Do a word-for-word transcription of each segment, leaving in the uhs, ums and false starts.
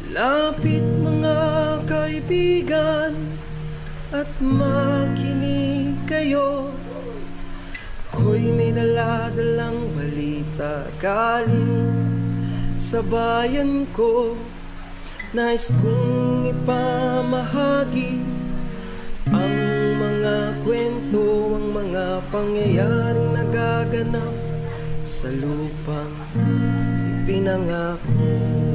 Lapit mga kaibigan at makinig kayo. Ako'y may dala-dalang balita galing sa bayan ko. Nais kong ipamahagi ang mga kwento, ang mga pangyayaring nagaganap sa lupang ipinangako.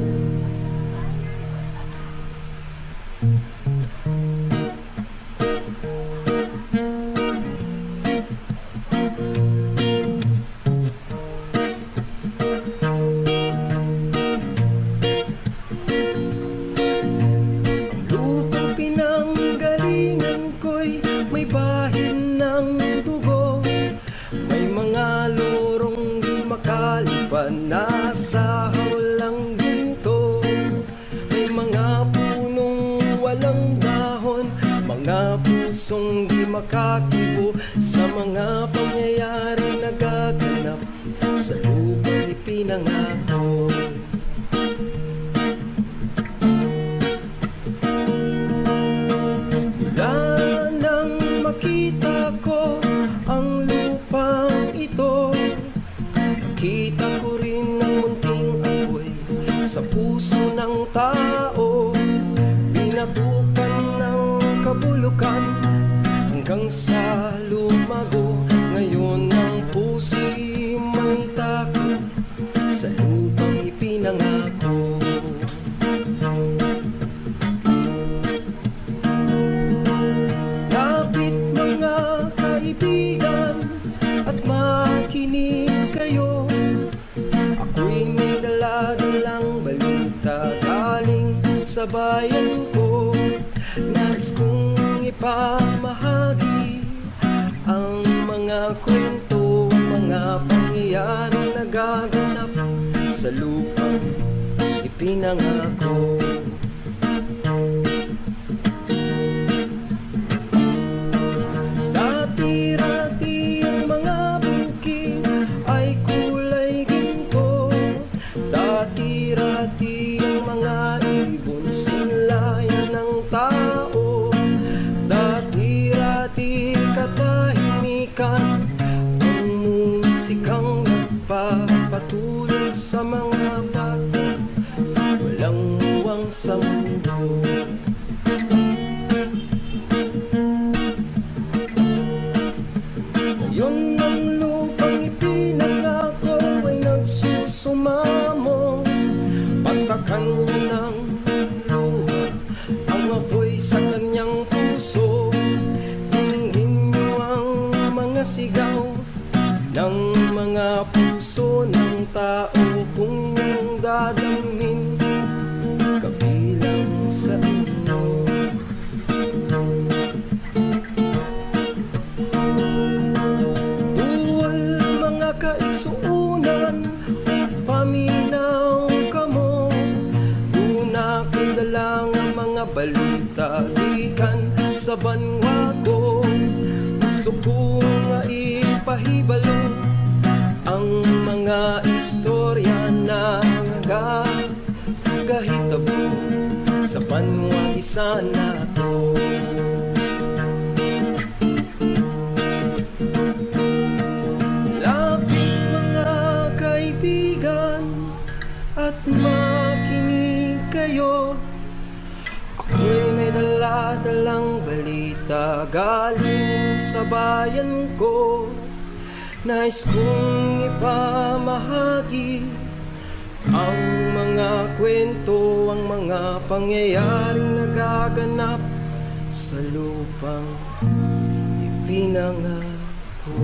Nasa hawlang ginto, may mga punong walang dahon, mga pusong di makakibo sa mga pangyayari nagaganap sa lupang ipinangako. Mula nang makita ko ang lupang ito, nakita ko rin ang munting apoy sa puso ng tao. Binatukan ng kabulukan hanggang sa lumago. Ngayon ang puso'y may takot sa lupang ipinangako. Lapit mga kaibigan at makinig kayo. Ako'y may dala-dalang balita galing sa bayan ko. Nais kong ipamahagi ang mga kwento, mga pangyayaring nagaganap sa lupang ipinangako. Dati-rati ang mga bukid ay kulay ginto. Dati-rati ang mga ibon sinlayan ng tao. Dati-rati katahimikan ang musikang nagpapatulog sa mga bata walang muwang sa mundo. Ngayon ang lupang ipinangako ay nagsusumamo. Patakan niya ng luha ang apoy sa kanyang puso. Dinggin niyo ang mga sigaw ng mga puso ng tao. Kung inyong dadalhin kabilang sa inyo. Duwal mga kaigsuunan, paminaw kamo. Una kay dalang ang mga balita gikan sa banwa ko. Gusto ko nga ipahibalo ang mga istorya na nagahitabo sa banwa isa nato. Lapit mga kaibigan at makinig kayo. Ako'y may dala-dalang balita galing sa bayan ko. Nais kong ipamahagi ang mga kwento, ang mga pangyayaring nagaganap sa lupang ipinangako.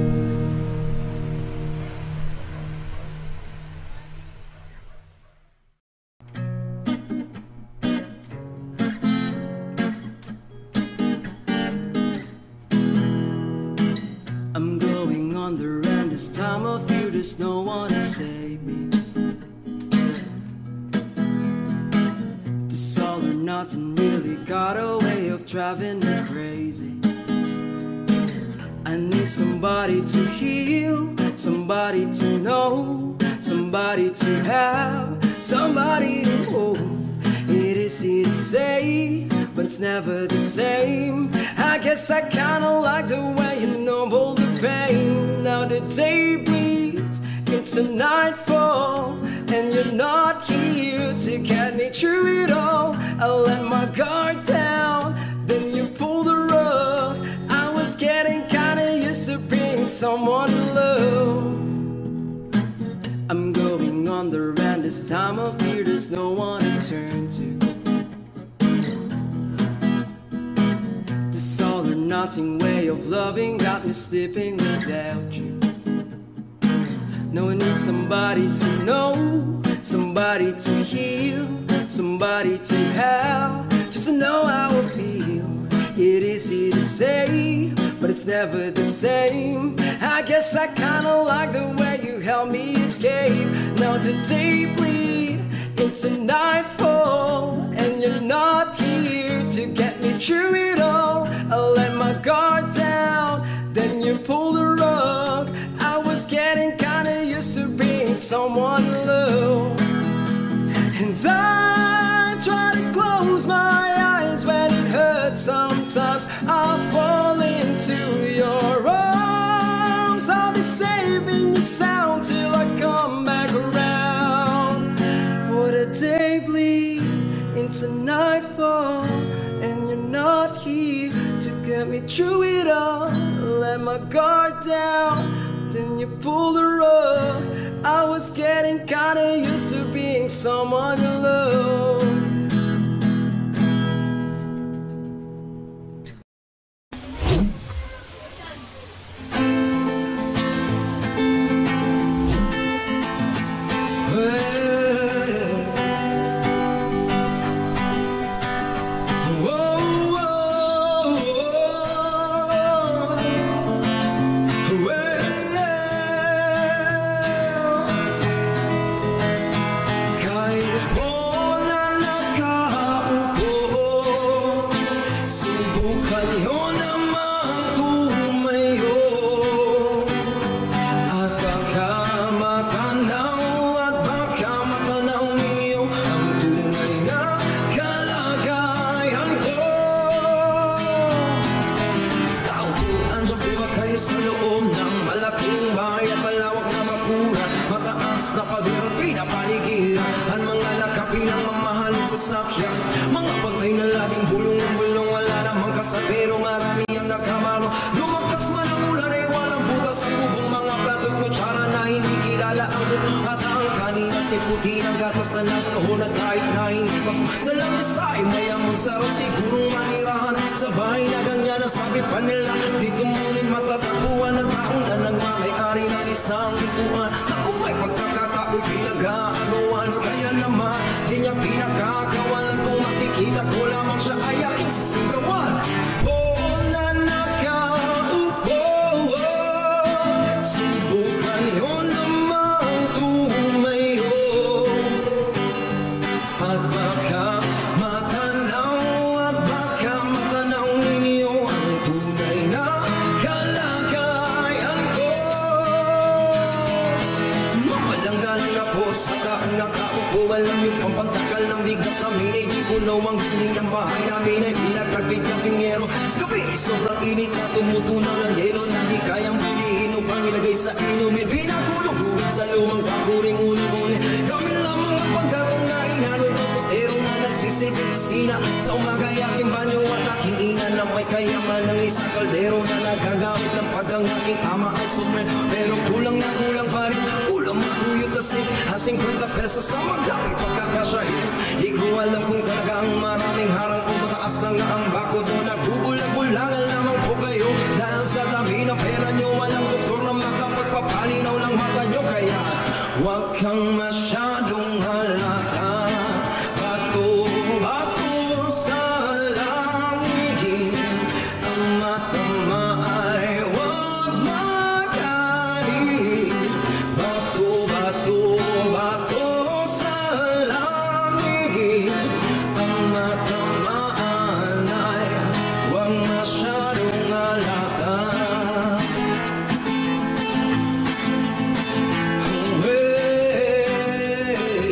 I'm going under, and this time of year there's no one to save me. This all or nothing really got a way of driving me crazy. I need somebody to heal, somebody to know, somebody to have, somebody to hold. easy to say, but it's never the same. I guess I kinda like the way you know the pain. Now the day bleeds into nightfall, and you're not here to get me through it all. I let my guard down, then you pull the rug. I was getting kinda used to being someone to love. I'm going on the run this time of year, there's no one to turn to. This all or nothing way of loving got me sleeping without you. No, I need somebody to know, somebody to heal, somebody to have, just to know how I feel. It is easy to say, but it's never the same. I guess I kinda like the way you help me escape. Now the day bleed into nightfall, and you're not here to get me through it all. I let my guard down, then you pull the rug. I was getting kinda used to being someone to love. And I try to close my eyes when it hurts. Sometimes I fall into your arms. I'll be saving your sound till I come back around. For the day bleeds into nightfall, and you're not here to get me through it all. Let my guard down, then you pull the rug. I was getting kinda used to being someone to love. Hey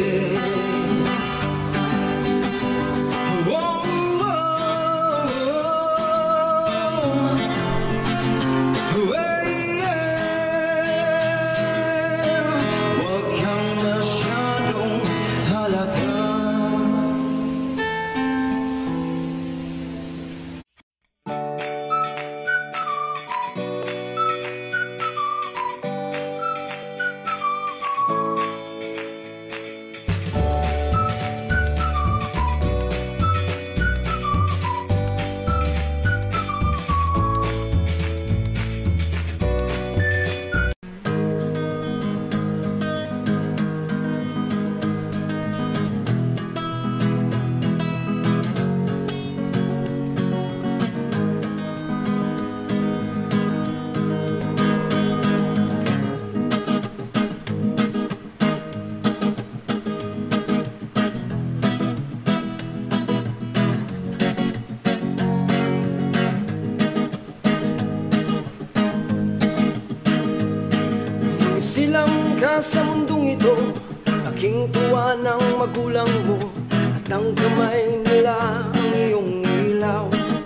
Silang ka sa mundong ito, aking tuwa ng magulang mo, at ang kamay nila ang iyong ilaw.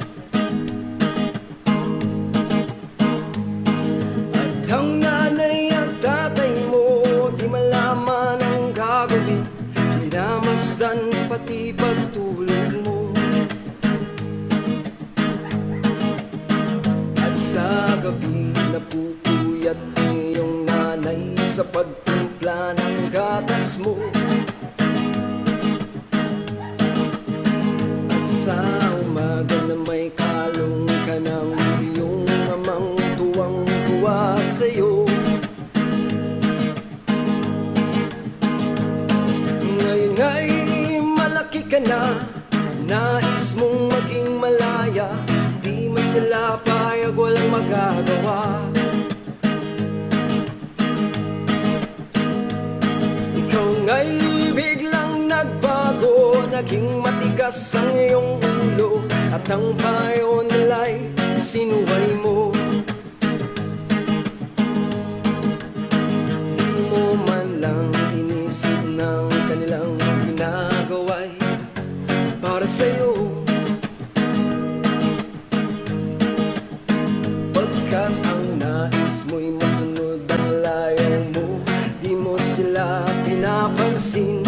At ang nanay at tatay mo, di malaman ang gagawin, minamasdan pati pagtulog mo. At sa gabi napupuyat ang iyong nanay sa pagtimpla ng gatas mo. At sa umaga na may kalong ka ng iyong amang tuwang-tuwa sa'yo. Ngayon ay malaki ka na, nais mong maging malaya, di man sila payag, walang magagawa. Ikaw nga'y biglang nagbago, naging matigas ang iyong ulo, at ang payo nila'y sinuway mo. Di mo man lang inisip ng kanilang ginagawa'y para sa'yo. Pagkat ang nais mo'y masunod ang layaw mo, di mo sila pinapansin.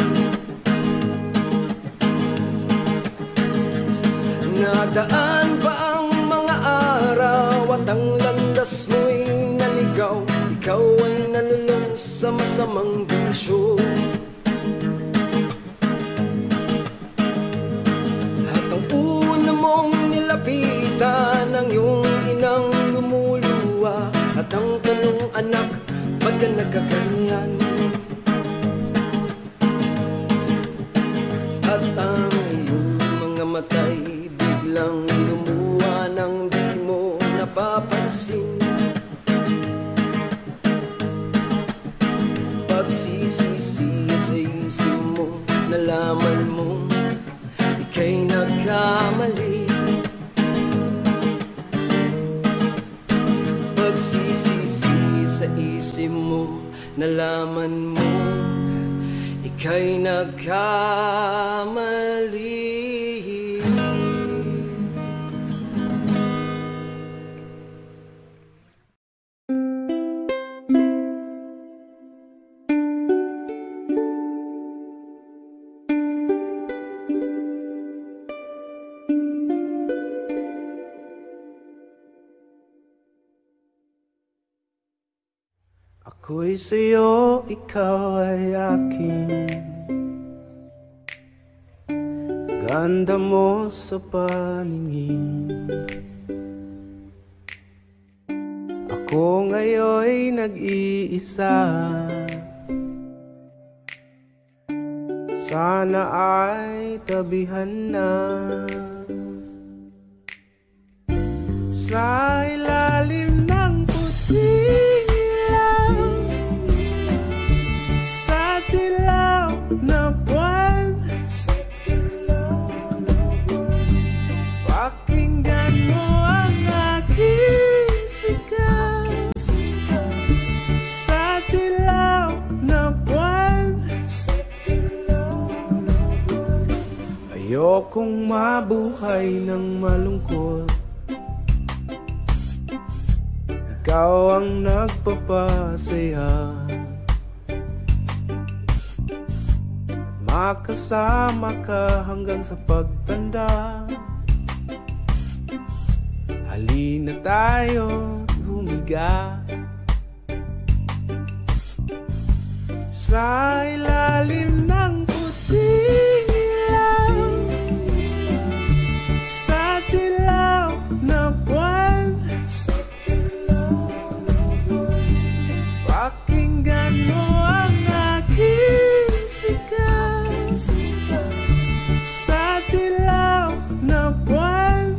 Nadaan pa ang mga araw at ang landas mo'y naligaw, ikaw ay nalulong sa masamang bisyo. At ang una mong nilapitan ang iyong inang lumuluwa, at ang tanong, anak, ba't ka nagkaganyan? At ang iyong mga matay biglang lumuha nang di mo napapansin. Pagsisisi sa isip mo, nalaman mo ika'y nagkamali. Pagsisisi sa isip mo, nalaman mo ika'y nagkamali. Ako'y sa'yo, ikaw ay akin. Ganda mo sa paningin. Ako ngayon'y nag-iisa. Sana ay tabihan na. Sa ilalim ng puting ilaw, sa dilaw na buwan, pakinggan mo ang aking sigaw. Sa dilaw na buwan, ayokong mabuhay ng malungkot. Ikaw ang nagpapasaya, at makasama ka hanggang sa pagtanda. Halina tayo humiga sa ilalim ng puting ilaw, sa dilaw na buwan. Pakinggan mo ang aking sigaw. Sa dilaw na buwan,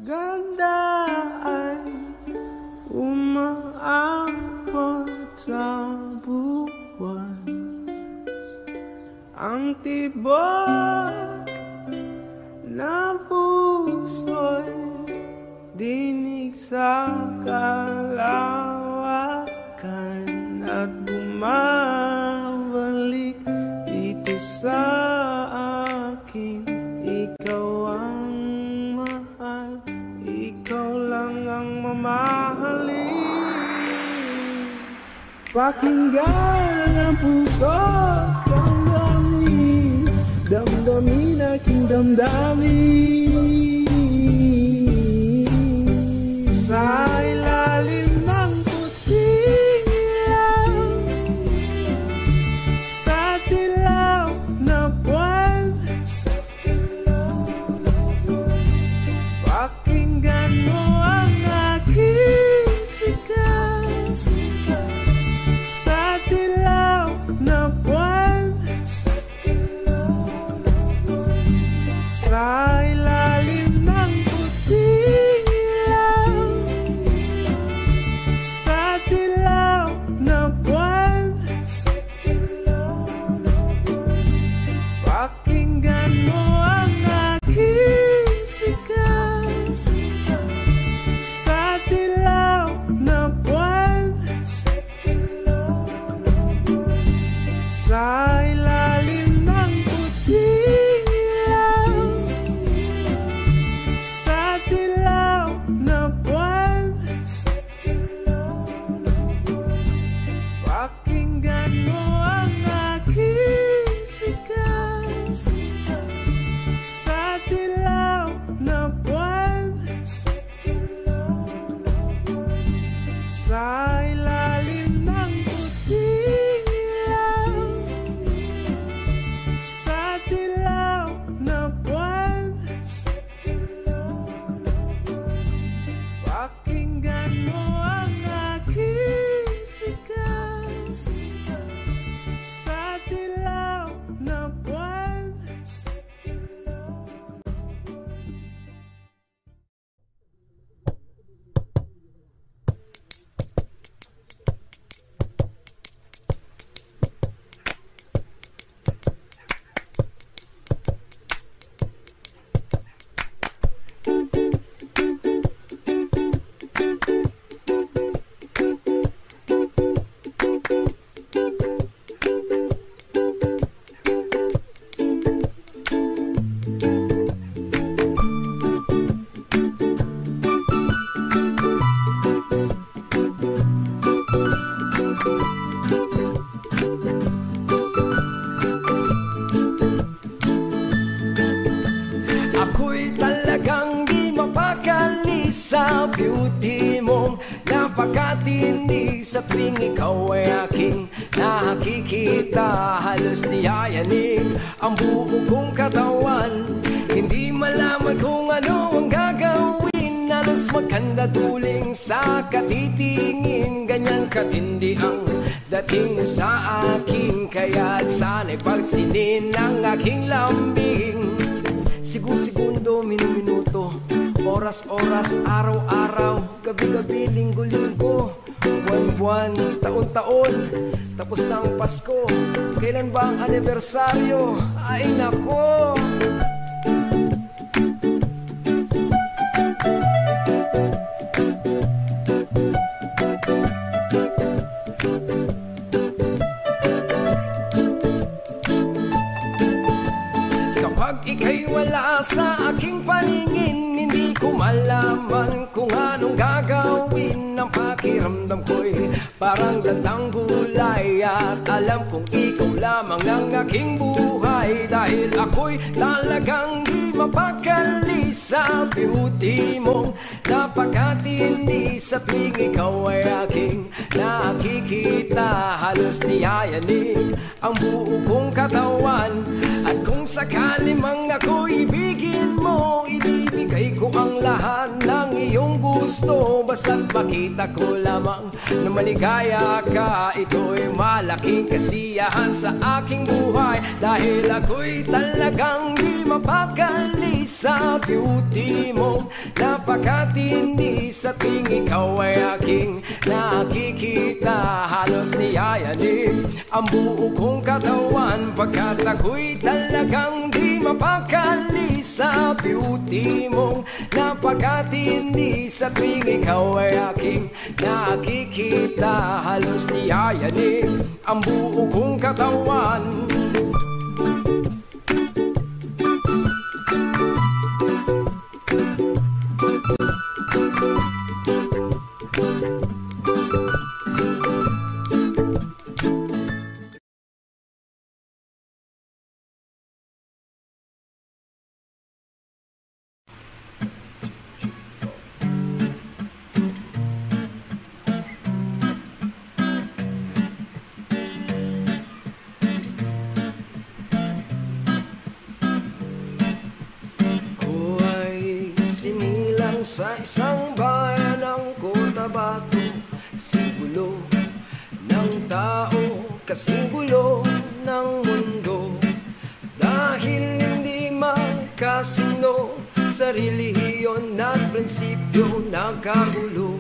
ganda ay umaabot sa buwan. Ang tibok na puso'y dinig sa kalawakan at bumabalik dito sa akin. Ikaw ang mahal, ikaw lang ang mamahalin. Pakinggan ang puso, damdamin, damdamin aking damdamin. Sa ilalim ng puting ilaw, sa dilaw na buwan, pakinggan mo ang aking sigaw. Sa dilaw na buwan, sa ilalim ng puting ilaw, sa dilaw na buwan, pakinggan mo ang aking sigaw. Sa dilaw na buwan, sa ilalim ng puting ilaw, sa dilaw na buwan, pakinggan mo ang aking sigaw. Sa dilaw na buwan, sa ilalim ng puting ilaw, sa dilaw na buwan, pakinggan mo ang aking sigaw. Sa dilaw na buwan. Ako'y talagang di mapakali sa beauty mong napakatindi. Sa tuwing ikaw ay aking nakikita, halos niyayanig ang buo kong katawan. Hindi malaman kung ano ang gagawin, halos magkanda tuling sa katitingin. Ganyan katindi ang dating mo sa akin, kaya't sana'y pagsinin ang aking lambing. Sigun-segundo, minu-minuto, oras-oras, araw-araw, gabi-gabi, linggo-linggo, buwan-buwan, taon-taon, tapos na ang Pasko. Kailan ba ang anibersaryo? Ay nako! Kapag ika'y wala sa aking paningin, hindi ko malaman kung anong gagawin. Ang pakiramdam ko'y parang landang gulay, at alam kong ikaw lamang ang aking buhay. Dahil ako'y talagang di mapakali sa beauty mong napakatindi. Sa tuwing ikaw ay aking nakikita, halos niyayanig ang buo kong katawan. At kung sakali mang ako ibigin mo, ibibigay ko ang lahat ng iyong gusto. gusto, basta't makita ko lamang na maligaya ka. Ito'y malaking kasiyahan sa aking buhay, dahil ako'y talagang di mapakali sa beauty mo. Napakatindi sa tuwing ikaw ay aking nakikita, halos niyayanig ang buo kong katawan, pagkat ako'y talagang di mapakali sa beauty mo. Napakatindi sa tuwing ikaw ay aking nakikita, halos niyayanig ang buo kong katawan. Sa isang bayan ng Cotabato, simbolo ng tao, kasing gulo ng mundo. Dahil hindi magkasundo sa relihiyon at prinsipyo, nagkagulo.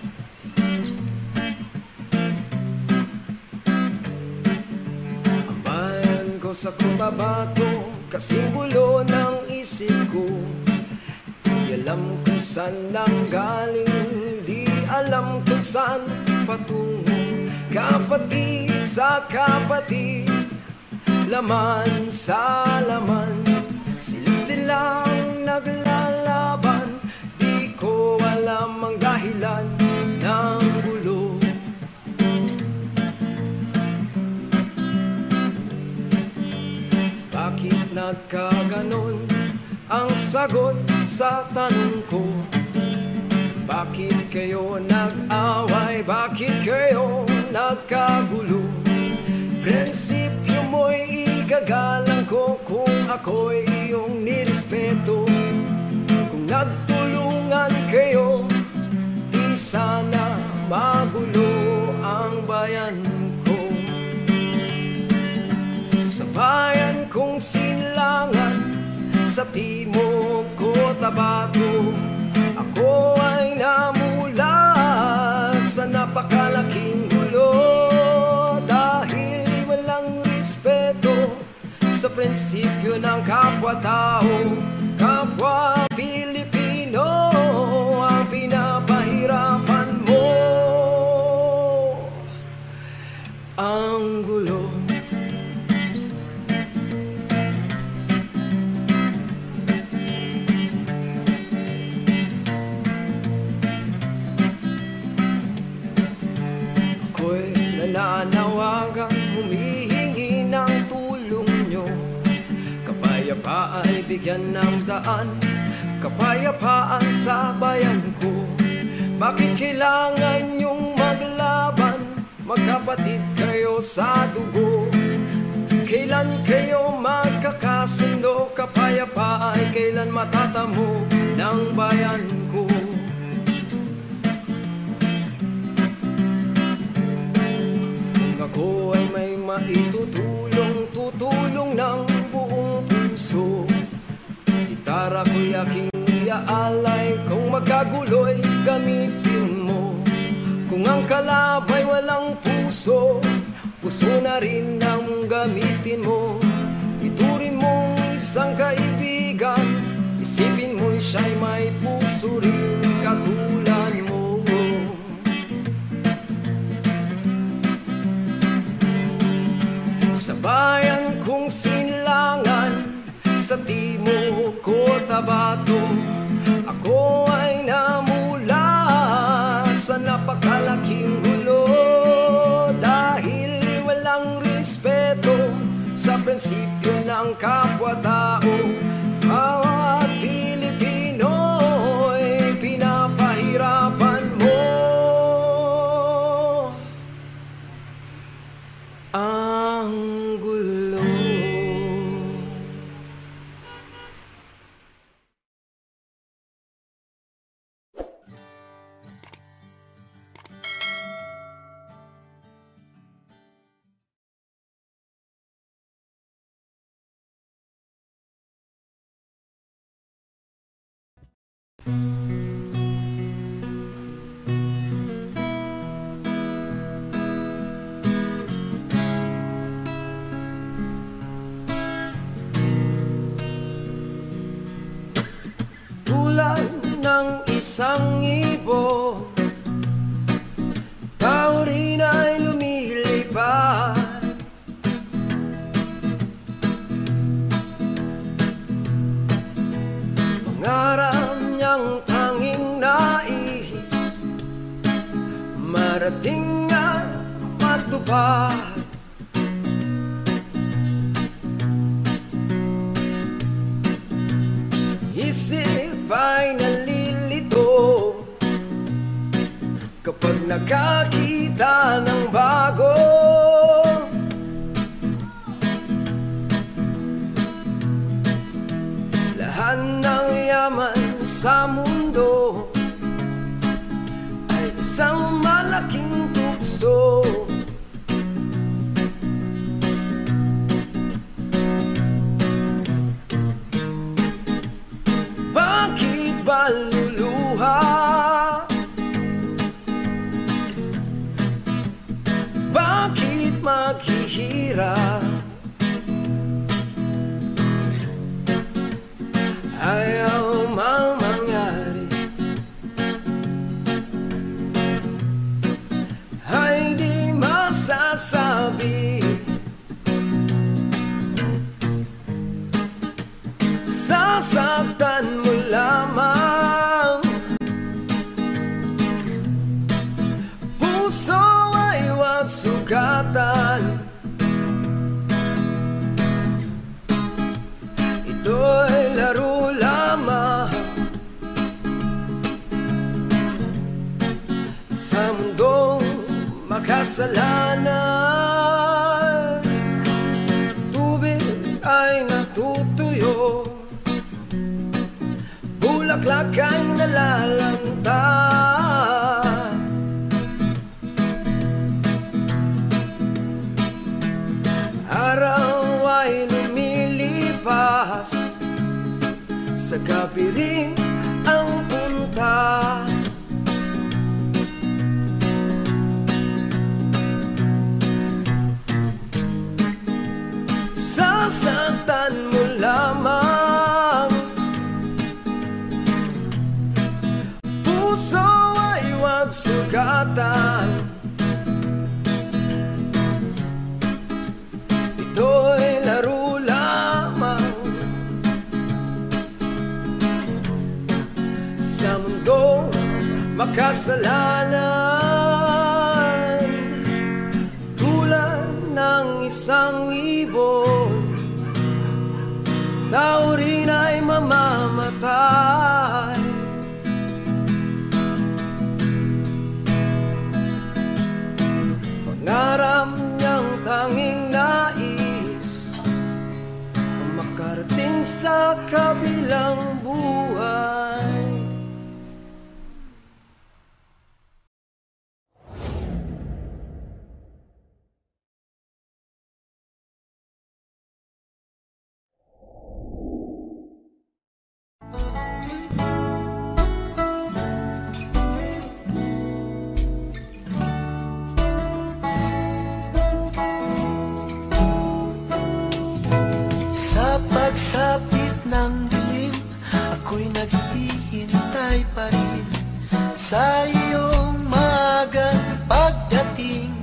Ang bayan ko sa Cotabato, kasing gulo ng isip ko. Di alam kung saan nanggaling, di alam kung saan patungo. Kapatid sa kapatid, laman sa laman, sila-silang naglalaban. Di ko alam ang dahilan ng gulo. Bakit nagkaganon? Ang sagot sa tanong ko, bakit kayo nag-away? Bakit kayo nagkagulo? Prinsipyo mo'y igagalang ko kung ako'y iyong nirespeto. Kung nagtulungan kayo, di sana magulo ang bayan ko. Sa bayan kong Silangan, sa timog Cotabato, ako ay namulat sa napakalaking gulo. Dahil walang respeto sa prinsipyo ng kapwa-tao, kapwa Pilipino ang pinapahirapan mo. Ang gulo. Nananawagan, humihingi ng tulong nyo. Kapayapaan ay bigyan ng daan, kapayapaan sa bayan ko. Bakit kailangan nyong maglaban? Magkapatid kayo sa dugo. Kailan kayo magkakasundo? Kapayapaan ay kailan matatamo ng bayan ko? Ako ay may maitutulong, tutulong ng buong puso. Gitara ko'y aking iaalay, kung magkagulo'y gamitin mo. Kung ang kalabay walang puso, puso na rin ang gamitin mo. Iturin mong isang kaibigan, isipin mo siya'y may puso rin katulad mo. Sa bayan kong Silangan, sa timog Cotabato, ako ay namulat sa napakalaking gulo. Dahil walang respeto sa prinsipyo ng kapwa-tao, bawat Pilipino ay pinapahirapan mo. Ang gulo. Tulad ng isang ibon, tao rin ay lumilipad. Pangarap niyang tanging nais, marating at matupad. Isip ay nalilito kapag nakakita ng bago. Lahat ng yaman sa mundo ay isang malaking tukso. Bakit ba luluha? Bakit maghihirap? Ayaw mang mangyari, ay di masasabi. Sasaktan mo lamang, puso ay huwag sugatan. Ito'y laro lamang sa mundong makasalanan. Tubig ay natutuyo, bulaklak ay nalalantad. Araw ay lumilipas, sa gabi rin ang punta. Sasaktan mo lamang, puso ay huwag sugatan. Ito'y laro lamang sa mundong makasalanan. Tulad ng isang ibon, tao rin ay mamamatay. Pangarap niyang tanging nais, makarating sa kabilang buhay. Pagsapit ng dilim, ako'y naghihintay pa rin sa iyong maagang pagdating.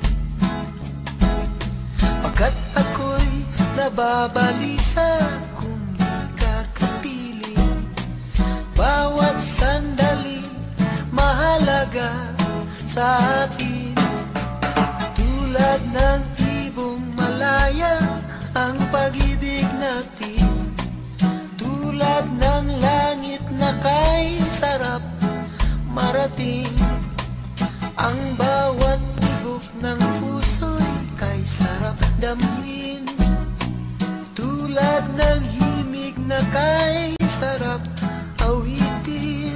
Pagkat ako'y nababalisa kung di ka kapiling. Bawat sandali mahalaga sa akin. Tulad ng ibong malaya ang pag-ibig natin, tulad ng langit na kay sarap marating. Ang bawat tibok ng puso'y kay sarap damhin, tulad ng himig na kay sarap awitin.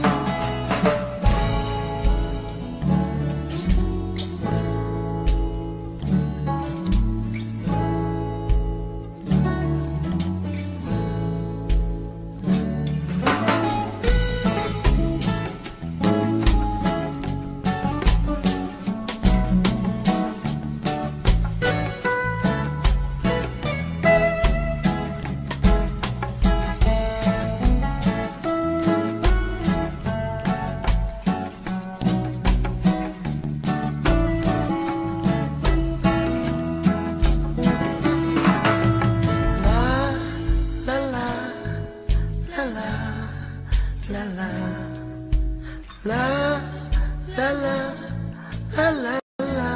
La la la la la la.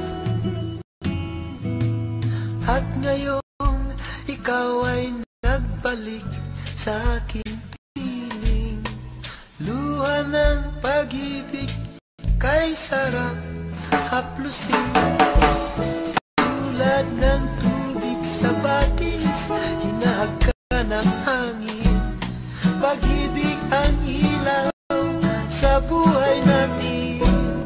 At ngayong ikaw ay nagbalik sa aking piling, luha ng pag-ibig kay sarap haplusin. Tulad ng tubig sa batis, hinahag ka ng hangin. Pag-ibig ang ilaw sa buhay natin.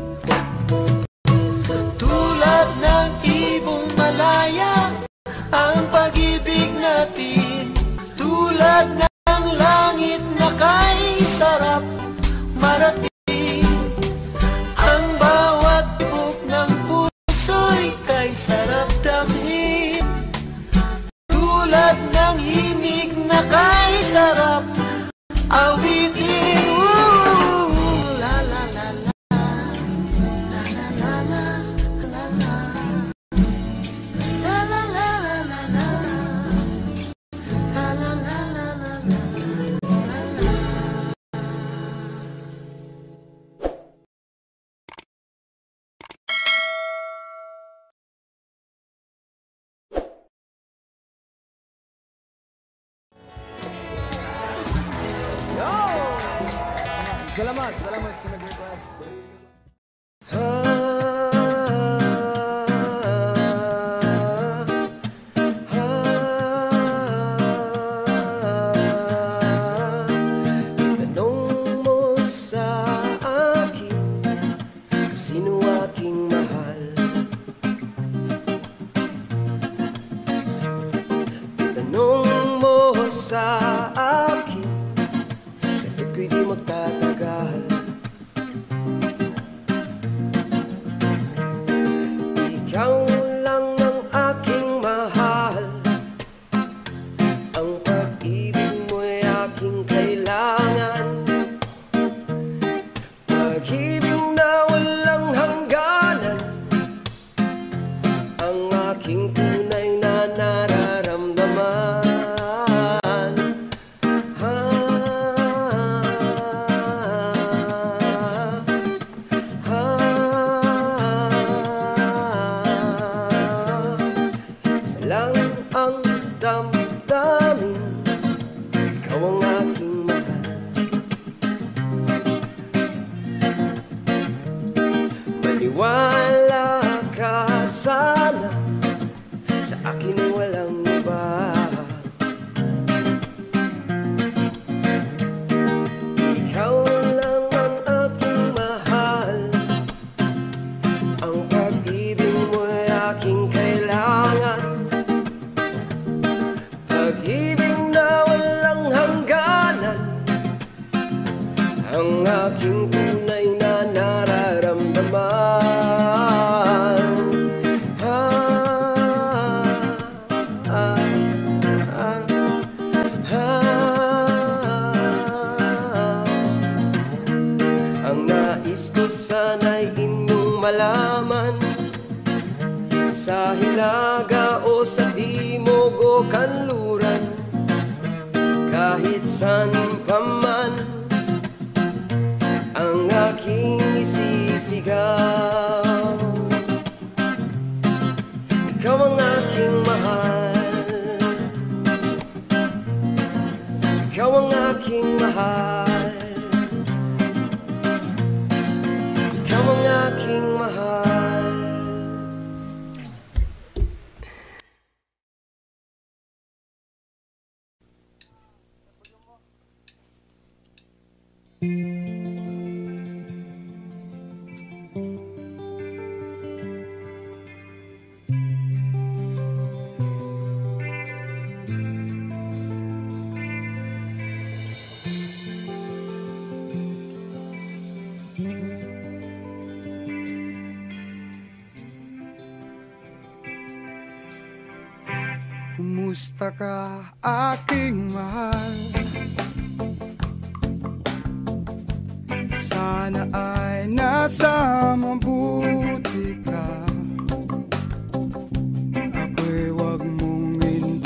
Tulad ng ibong malaya ang pag-ibig natin. Tulad ng langit na kay sarap marating. Ang bawat tibok ng puso'y kay sarap damhin. Tulad ng himig na kay sarap awitin. Woo! La la la la. La la la la. La la. La la la la la la. La la la la la la. La la. Salamat, salamat sa nag-request. Itanong mo sa akin kung sino aking mahal. Itanong mo sa akin, sagot ko'y di magtatagal. Ikaw lang ang aking mahal. Ang pag-ibig mo'y aking kailangan. Pag-ibig na walang hangganan. Ang aking tunay na nararamdaman. Maniwala ka sana, sa akin ay walang iba. Ikaw lang ang aking mahal. Ang pag-ibig mo ay aking kailangan. Pag-ibig na walang hangganan. Ang aking tunay na nararamdaman. Sana'y inyong malaman, sa Hilaga o sa Timog o Kanluran, kahit saan pa man, ang aking isisigaw. Ikaw ang aking mahal. Ikaw ang aking mahal. Ikaw ang aking mahal. Kumusta ka, aking mahal? Sana ay nasa mabuti ka. Ako'y wag mong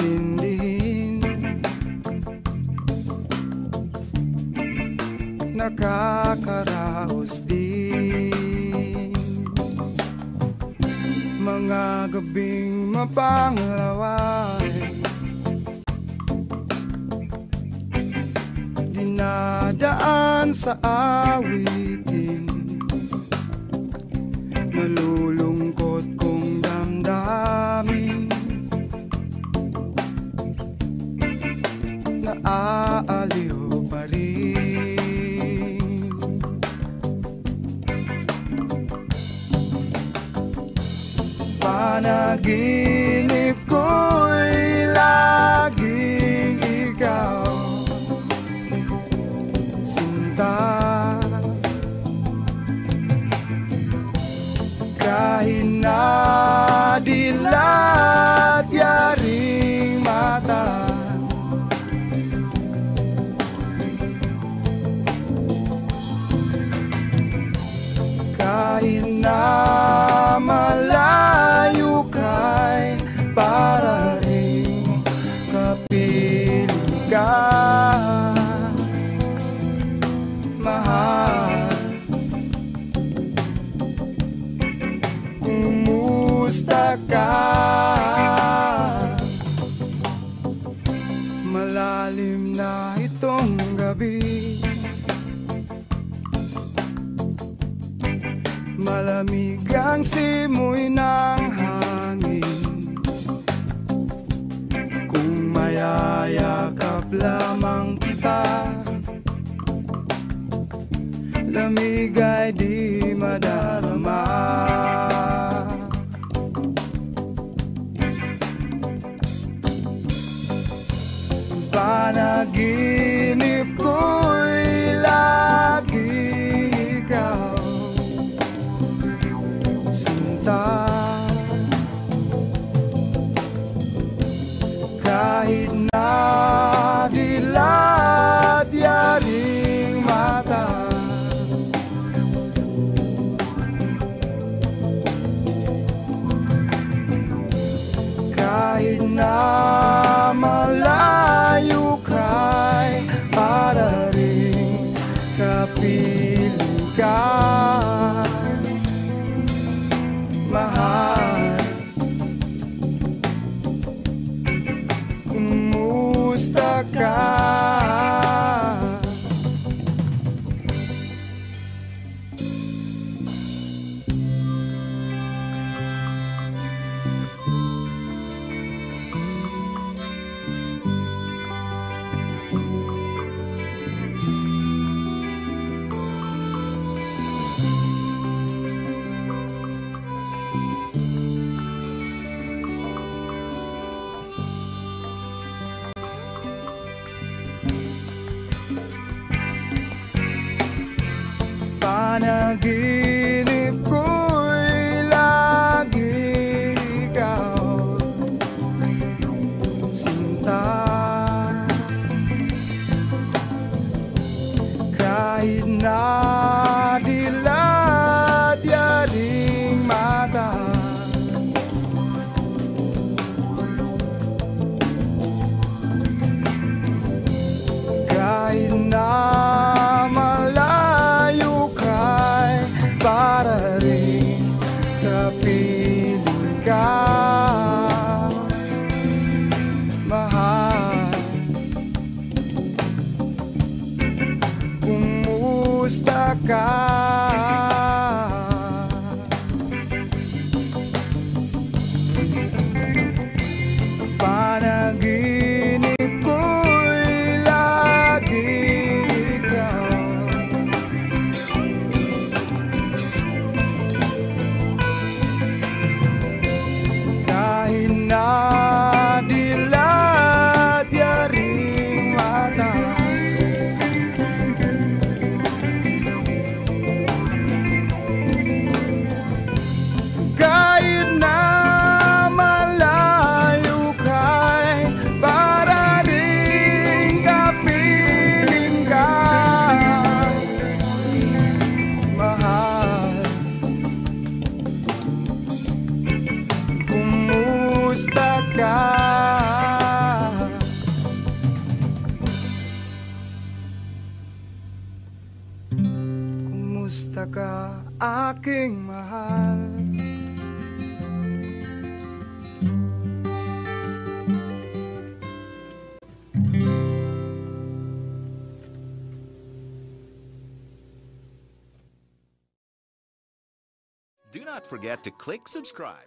intindihin. nakakaraos din. Mga gabing mapanglaway, dinadaan sa awitin, malulungkot kong damdamin, naaaliw pa rin. Panaginip ko'y laging ikaw, sinta, kahit na dilat yaring mata. Kahit na malayo ka'y para rin kapiling ka, mahal. Kumusta ka? Malalim na itong gabi, malamig ang simoy ng hangin. Kung mayayakap lamang kita, lamig ay di madarama. Panaginip ko'y lagi ikaw, kahit na dilat yaring mata. Kahit na malayo ka'y para rin kapiling ka, mahal. Kumusta ka? Panaginip ko'y lagi ikaw, sinta, kahit na dilat yaring mata. Kahit na Kumusta ka, aking mahal? Do not forget to click subscribe.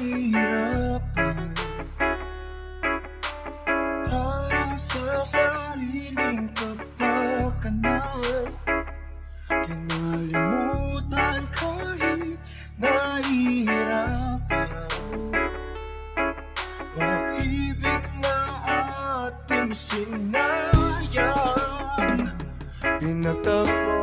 nahihirapan para sa sariling kapakanan. Kinalimutan kahit nahihirapan pag-ibig na ating sinayang pinagtagpo.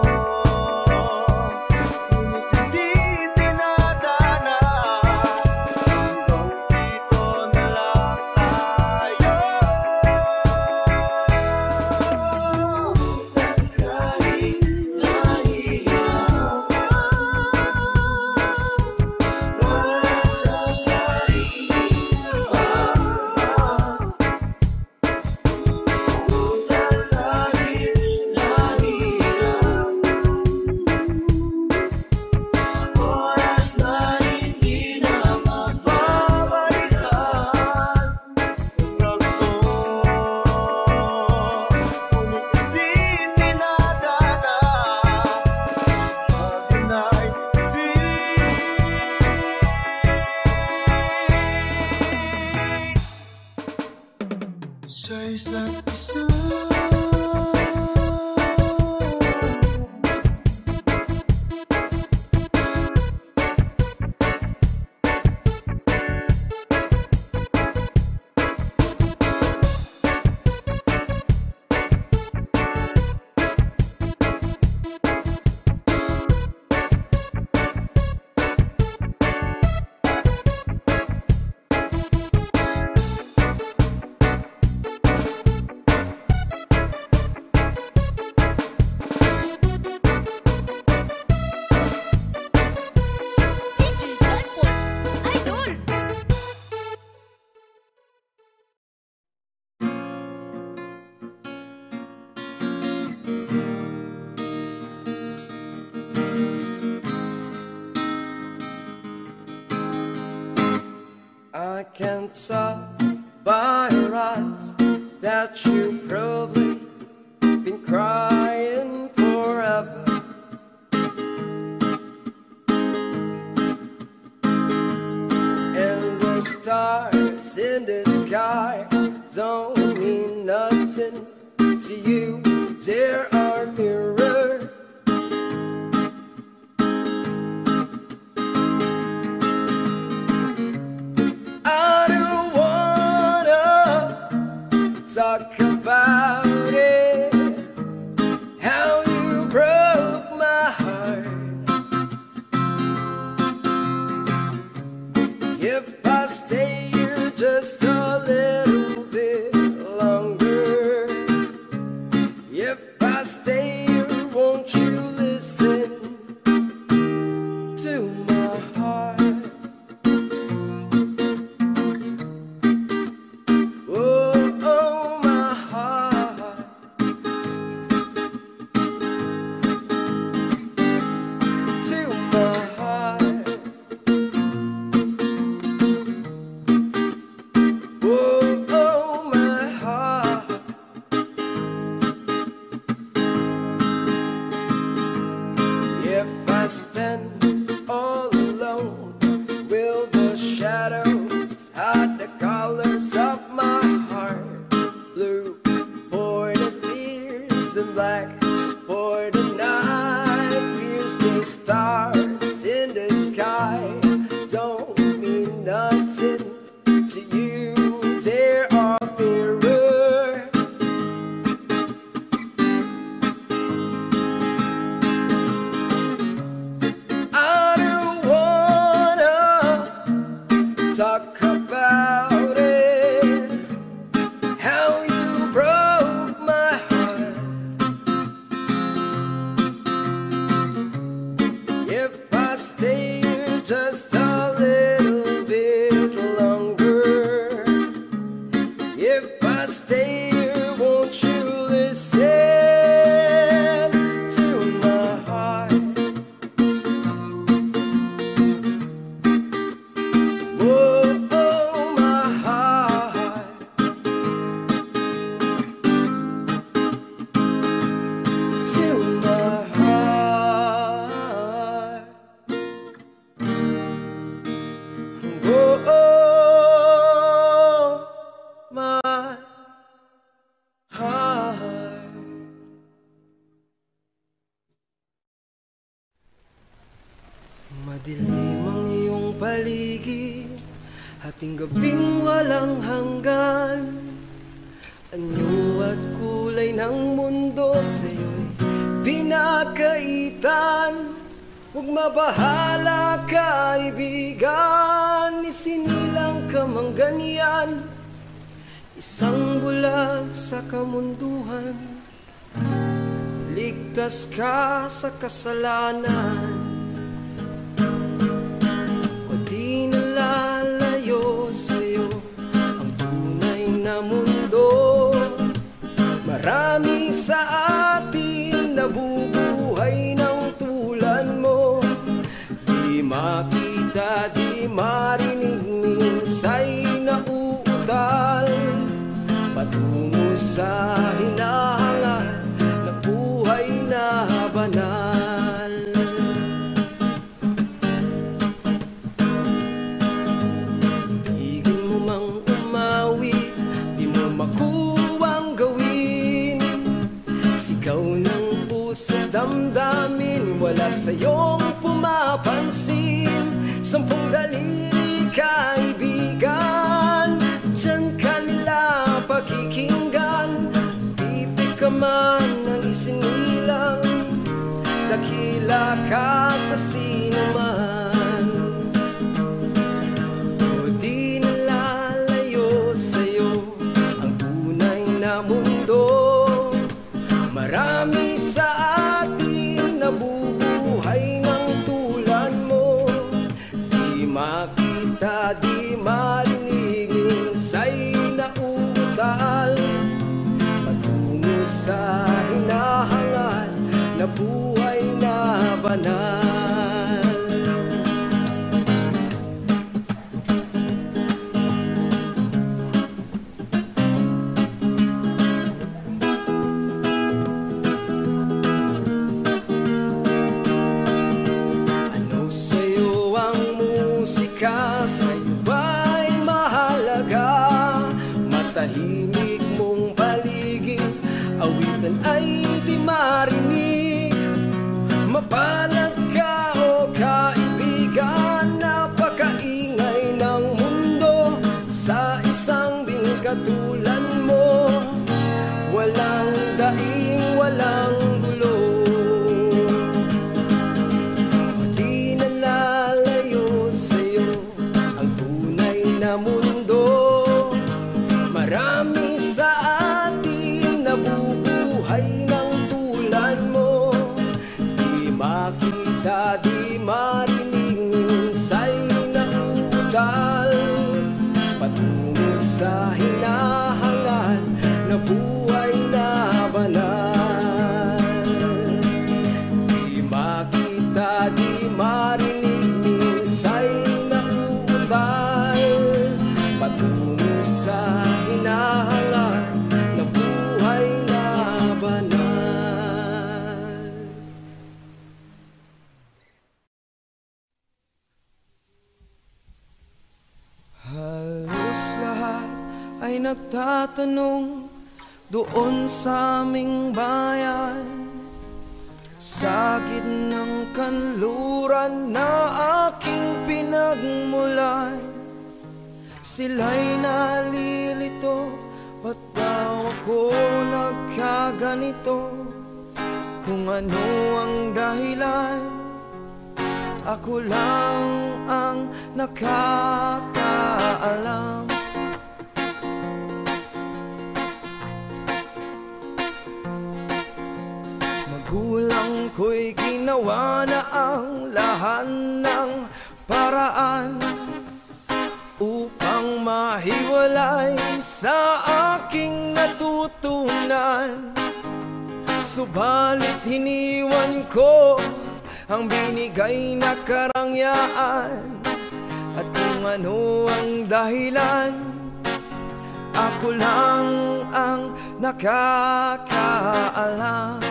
Sa isa't isa I can tell by your eyes that you've probably been crying forever. And the stars in the sky don't mean nothing to you. There are mirrors. Talk about it, how you broke my heart. If I stay here just a little bit longer, if I stay here, won't you listen to my heart? Stand all alone, will the shadows hide the colors of my heart? Blue for the fears and black for the night. Fears the stars in the sky don't mean nothing to you. There are mirrors. Talk about it, how you broke my heart. If I stay here just a little bit longer, if I stay here, won't you listen to my heart? Whoa. Madilim ang iyong paligid, hating gabing walang hanggan. Anyo at kulay ng mundo sa'yo'y pinakaitan. Huwag mabahala kaibigan, isinilang ka mang ganyan. Isang bulag sa kamunduhan, ligtas ka sa kasalanan. O di nalalayo sa'yo ang tunay na mundo. Marami sa atin nabubuhay ng tulad mo. Di makita, di marinig, minsa'y nauutal patungo sa hinahangal na buhay na banal. Ibigin mo mang umawi, di mo makuwang gawin. Sigaw ng puso damdamin, wala sa'yong pumapansin. Sampung daliri kaibigan, diyan ka nila pakikinggan. Bibig ka man ang isinilang, dakila ka sa sinuman. O di nalalayo sa'yo ang tunay na mundo. Marami sa atin nabubuhay ng tulad mo. Di makita, di marinig, minsa'y nauutal patungo sa hinahangal na buhay na banal. Ano sa'yo ang musika? Sa'yo ba'y mahalaga? Matahimik mong paligid, awitan ay di marinig. Mapalad ka o kaibigan, napakaingay ng mundo. Sa isang bingkatulan mo, walang daing, walang gulo. O di nalalayo sa'yo ang tunay na mundo. Marami sa atin nabubuhay ng tulad mo. Di makita, di marinig, minsa'y nauutal patungo sa hinahangal na buhay na banal. Di makita, di marinig, minsa'y nauutal patungo sa hinahangal na buhay na banal. Halos lahat ay nagtatanong doon sa aming bayan, sa gitnang kanluran na aking pinagmulan. Sila'y nalilito, ba't daw ako nagkaganito? Kung ano ang dahilan, ako lang ang nakakaalam. Magulang ko'y ginawa na ang lahat ng paraan upang mahiwalay sa aking natutunan. Subalit hiniwan ko ang binigay na karangyaan, at kung ano ang dahilan, ako lang ang nakakaalam.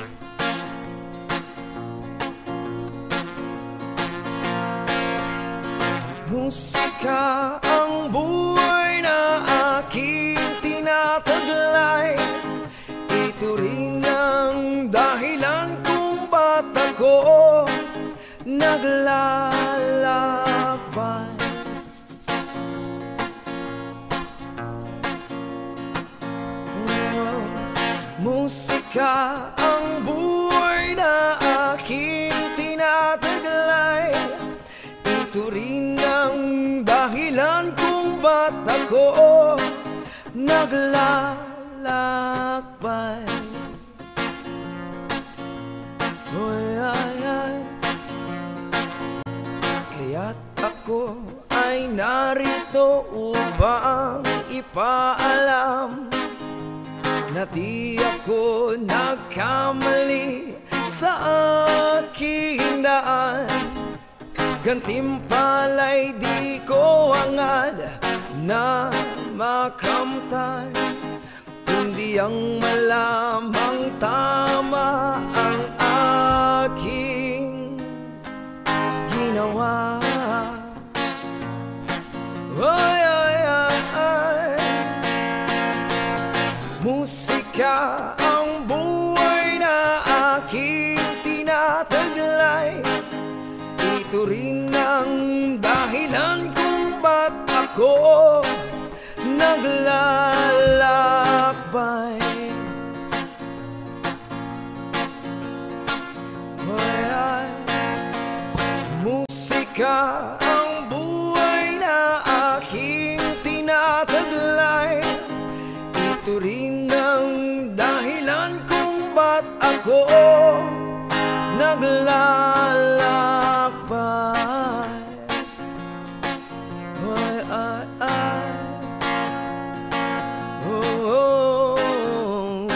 Musika ang buhay na aking tinataglay. Ito rin ang dahilan kung ba't ako naglalakbay. Musika ang buhay na aking tinataglay. Ito rin ang dahilan kung ba't ako naglalakbay. Oy, ay, ay. Kaya't ako ay narito upang ipaalam na di ako nagkamali sa aking daan. Gantimpala'y di ko hangad na makamtan, kundi ang malamang tama ang aking ginawa. Oy, ay, ay, ay. Musika ang buhay na aking tinataglay. Ito rin ang dahilan kung ba't ako naglalakbay. Ay, ay. Musika ang buhay na aking tinataglay. Ito rin ang dahilan kung ba't ako naglalakbay. Ay, ay, ay. Oh, oh, oh.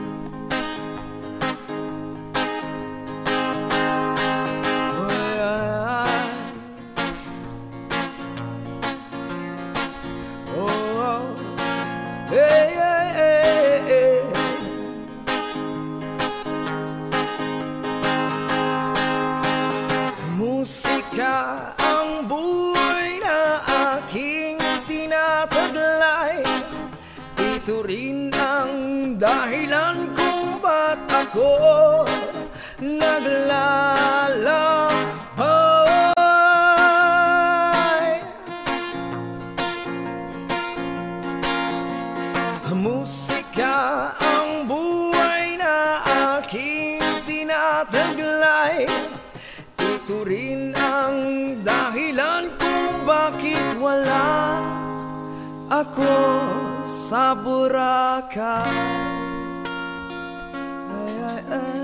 Ay, ay, ay. Oh, oh. Hey, hey, hey, hey. Musika ang buhay na aking tinataglay. Ito rin ang dahilan kung ba't ako naglalakbay. Musika ang buhay na aking tinataglay. Ito rin ang dahilan kung bakit wala ako sa Boracay. Ay, ay, ay.